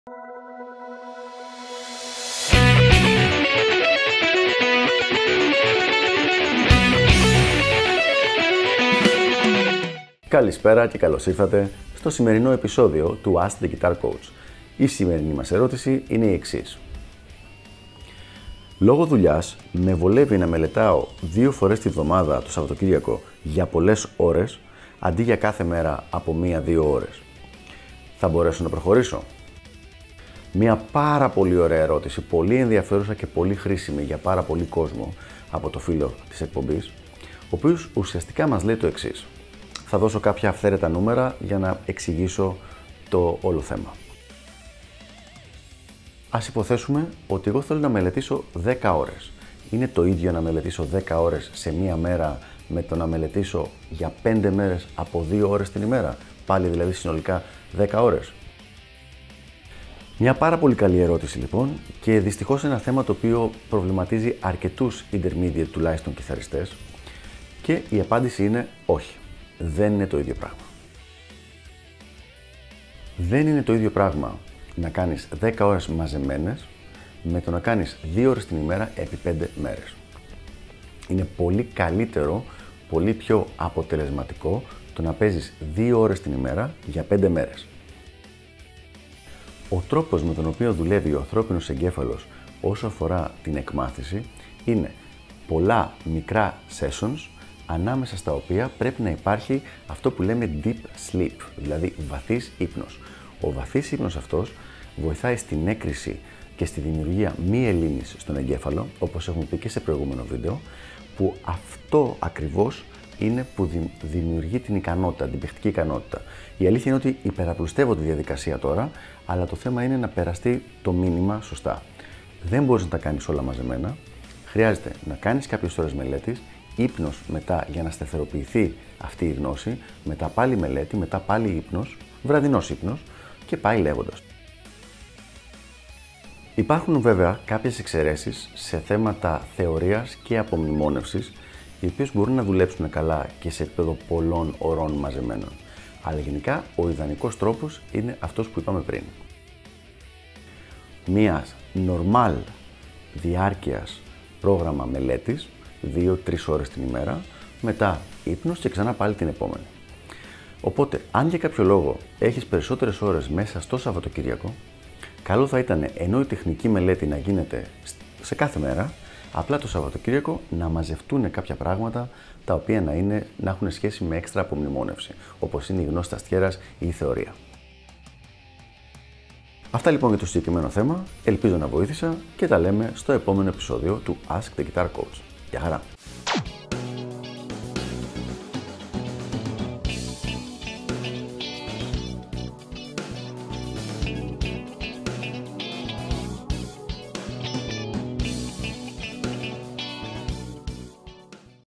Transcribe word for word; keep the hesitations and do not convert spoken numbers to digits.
Καλησπέρα και καλώς ήρθατε στο σημερινό επεισόδιο του Ask the Guitar Coach. Η σημερινή μας ερώτηση είναι η εξής. Λόγω δουλειάς με βολεύει να μελετάω δύο φορές τη βδομάδα το Σαββατοκύριακο για πολλές ώρες, αντί για κάθε μέρα από μία-δύο ώρες. Θα μπορέσω να προχωρήσω? Μια πάρα πολύ ωραία ερώτηση, πολύ ενδιαφέρουσα και πολύ χρήσιμη για πάρα πολύ κόσμο από το φίλο της εκπομπής, ο οποίος ουσιαστικά μας λέει το εξής. Θα δώσω κάποια αυθαίρετα νούμερα για να εξηγήσω το όλο θέμα. Ας υποθέσουμε ότι εγώ θέλω να μελετήσω δέκα ώρες. Είναι το ίδιο να μελετήσω δέκα ώρες σε μία μέρα με το να μελετήσω για πέντε μέρες από δύο ώρες την ημέρα, πάλι δηλαδή συνολικά δέκα ώρες. Μια πάρα πολύ καλή ερώτηση λοιπόν και δυστυχώς είναι ένα θέμα το οποίο προβληματίζει αρκετούς intermediate τουλάχιστον κιθαριστές και η απάντηση είναι όχι. Δεν είναι το ίδιο πράγμα. Δεν είναι το ίδιο πράγμα να κάνεις δέκα ώρες μαζεμένες με το να κάνεις δύο ώρες την ημέρα επί πέντε μέρες. Είναι πολύ καλύτερο, πολύ πιο αποτελεσματικό το να παίζεις δύο ώρες την ημέρα για πέντε μέρες. Ο τρόπος με τον οποίο δουλεύει ο ανθρώπινος εγκέφαλος όσο αφορά την εκμάθηση είναι πολλά μικρά sessions ανάμεσα στα οποία πρέπει να υπάρχει αυτό που λέμε deep sleep, δηλαδή βαθύς ύπνος. Ο βαθύς ύπνος αυτός βοηθάει στην έκρηση και στη δημιουργία μη ελλήνης στον εγκέφαλο, όπως έχουμε πει και σε προηγούμενο βίντεο, που αυτό ακριβώς είναι που δημιουργεί την ικανότητα, την παιχτική ικανότητα. Η αλήθεια είναι ότι υπεραπλουστεύω τη διαδικασία τώρα, αλλά το θέμα είναι να περαστεί το μήνυμα σωστά. Δεν μπορείς να τα κάνεις όλα μαζεμένα, χρειάζεται να κάνεις κάποιες ώρες μελέτης, ύπνος μετά για να σταθεροποιηθεί αυτή η γνώση, μετά πάλι μελέτη, μετά πάλι ύπνος, βραδινός ύπνος και πάει λέγοντας. Υπάρχουν βέβαια κάποιες εξαιρέσεις σε θέματα θεωρίας και απομνημόνευσης, οι οποίες μπορούν να δουλέψουν καλά και σε επίπεδο πολλών ωρών μαζεμένων. Αλλά γενικά ο ιδανικός τρόπος είναι αυτός που είπαμε πριν. Μία normal διάρκειας πρόγραμμα μελέτης, δύο τρεις ώρες την ημέρα, μετά ύπνος και ξανά πάλι την επόμενη. Οπότε, αν για κάποιο λόγο έχεις περισσότερες ώρες μέσα στο Σαββατοκύριακο, καλό θα ήταν ενώ η τεχνική μελέτη να γίνεται σε κάθε μέρα, απλά το Σαββατοκύριακο να μαζευτούν κάποια πράγματα τα οποία να, είναι, να έχουν σχέση με έξτρα απομνημόνευση, όπως είναι η γνώση της αστιέρας ή η θεωρία. Αυτά λοιπόν για το συγκεκριμένο θέμα, ελπίζω να βοήθησα και τα λέμε στο επόμενο επεισόδιο του Ask the Guitar Coach. Γεια χαρά!